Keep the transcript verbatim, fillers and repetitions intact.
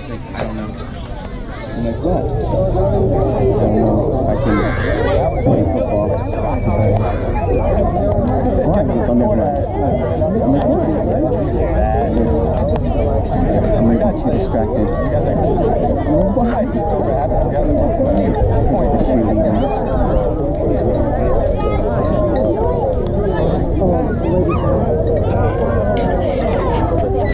like, I don't know. I'm like, what? I don't know. I can play football. Why? Because I'll never learn. I'm like, why? I'm like, too distracted.